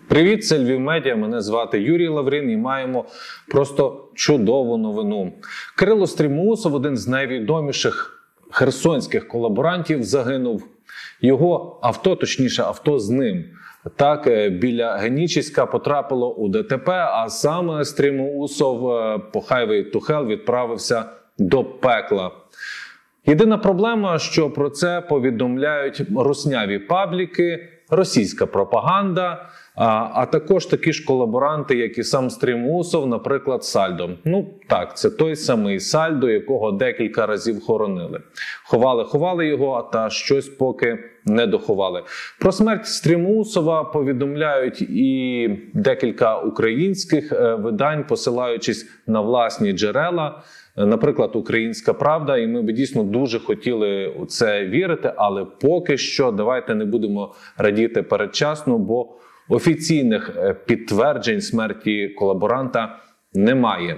Привіт, це Львів Медіа, мене звати Юрій Лаврін і маємо просто чудову новину. Кирило Стрімоусов, один з найвідоміших херсонських колаборантів, загинув. Його авто, точніше авто з ним, так, біля Генічеська потрапило у ДТП, а сам Стрімоусов по Highway to Hell відправився до пекла. Єдина проблема, що про це повідомляють русняві пабліки, російська пропаганда, а також такі ж колаборанти, як і сам Стрімоусов, наприклад, Сальдо. Ну так, це той самий Сальдо, якого декілька разів хоронили. Ховали його, та щось поки не доховали. Про смерть Стрімоусова повідомляють і декілька українських видань, посилаючись на власні джерела. Наприклад, «Українська правда», і ми б дійсно дуже хотіли у це вірити, але поки що давайте не будемо радіти передчасно, бо офіційних підтверджень смерті колаборанта немає.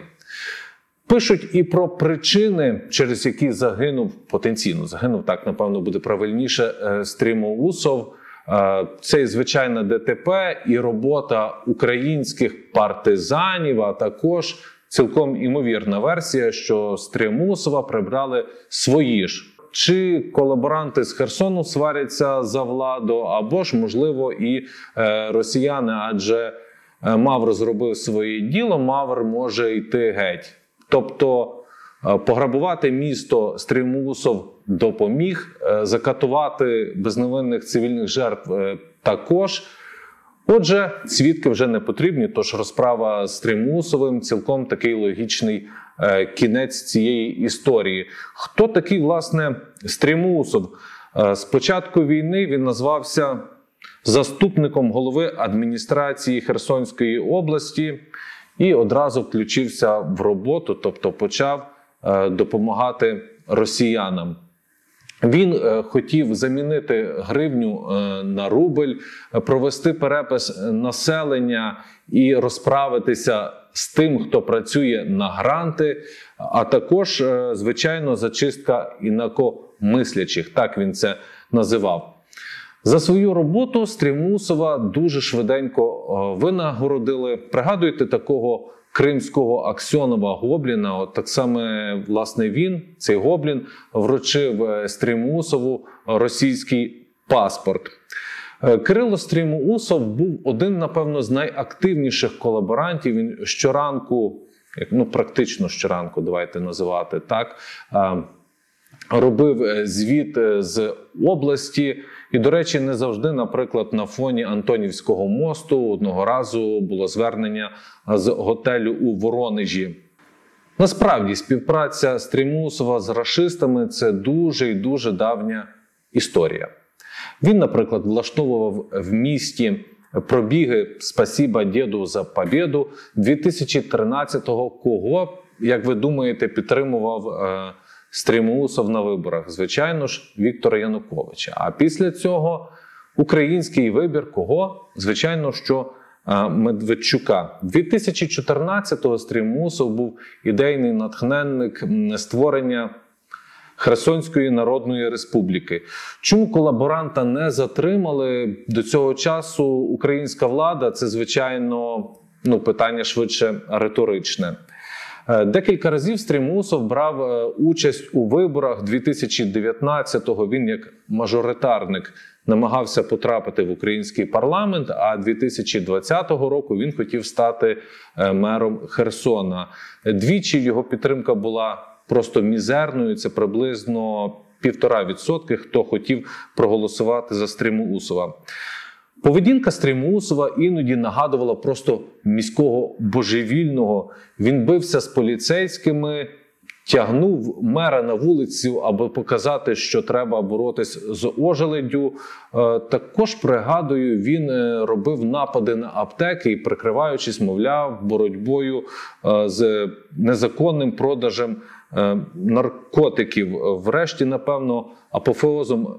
Пишуть і про причини, через які потенційно загинув, так напевно буде правильніше, Стрімоусов. Це звичайне ДТП і робота українських партизанів, а також цілком імовірна версія, що Стрімоусова прибрали свої ж. Чи колаборанти з Херсону сваряться за владу, або ж, можливо, і росіяни, адже Мавр зробив своє діло, Мавр може йти геть. Тобто пограбувати місто Стрімоусов допоміг, закатувати безневинних цивільних жертв також. Отже, свідки вже не потрібні, тож розправа з Стрімоусовим цілком такий логічний кінець цієї історії. Хто такий, власне, Стрімоусов? З початку війни він назвався заступником голови адміністрації Херсонської області і одразу включився в роботу, тобто почав допомагати росіянам. Він хотів замінити гривню на рубль, провести перепис населення і розправитися з тим, хто працює на гранти, а також, звичайно, зачистка інакомислячих, так він це називав. За свою роботу Стрімоусова дуже швиденько винагородили. Пригадуєте такого кримського Аксьонова Гобліна? От так само, власне, він, цей Гоблін, вручив Стрімоусову російський паспорт. Кирило Стрімоусов був один, напевно, з найактивніших колаборантів. Він щоранку, практично щоранку, давайте називати так, робив звіт з області. І, до речі, не завжди, наприклад, на фоні Антонівського мосту одного разу було звернення з готелю у Воронежі. Насправді, співпраця Стрімоусова з рашистами – це дуже і дуже давня історія. Він, наприклад, влаштовував в місті пробіги «Спасіба дєду за побєду» 2013-го. Кого, як ви думаєте, підтримував Стрімоусов на виборах? Звичайно ж, Віктора Януковича. А після цього український вибір кого? Звичайно, що Медведчука. 2014-го Стрімоусов був ідейний натхненник створення Херсонської Народної Республіки. Чому колаборанта не затримали до цього часу українська влада? Це, звичайно, питання швидше риторичне. Декілька разів Стрімоусов брав участь у виборах 2019-го. Він як мажоритарник намагався потрапити в український парламент, а 2020 року він хотів стати мером Херсона. Двічі його підтримка була просто мізерною, це приблизно 1,5%, хто хотів проголосувати за Стрімоусова. Поведінка Стрімоусова іноді нагадувала просто міського божевільного. Він бився з поліцейськими, тягнув мера на вулицю, аби показати, що треба боротись з ожеледдю. Також, пригадую, він робив напади на аптеки і, прикриваючись, мовляв, боротьбою з незаконним продажем наркотиків. Врешті, напевно, апофеозом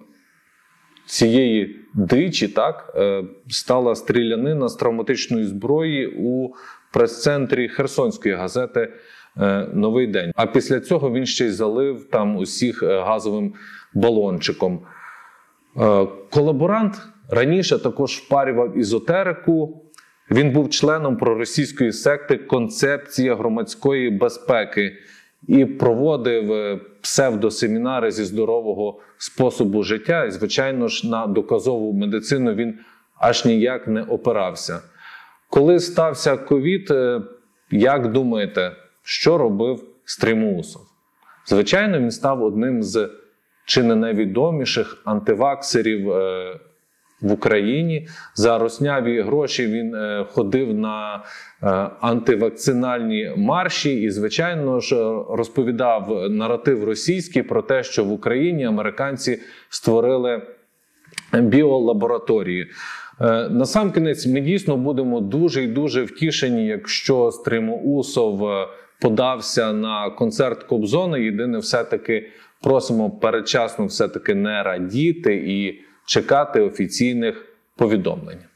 цієї дичі стала стрілянина з травматичної зброї у прес-центрі Херсонської газети «Новий день». А після цього він ще й залив там усіх газовим балончиком. Колаборант раніше також впарював езотерику, Він був членом проросійської секти «Концепція громадської безпеки» і проводив псевдосемінари зі здорового способу життя. І, звичайно ж, на доказову медицину він аж ніяк не опирався. Коли стався ковід, як думаєте, що робив Стримусов? Звичайно, він став одним з чи не найвідоміших антиваксерів в Україні. За русняві гроші він ходив на антивакцинальні марші і, звичайно ж, розповідав наратив російський про те, що в Україні американці створили біолабораторії. Насамкінець, ми дійсно будемо дуже і дуже втішені, якщо Стримусов подався на концерт Кобзона. Єдине, все-таки просимо передчасно все-таки не радіти і чекати офіційних повідомлень.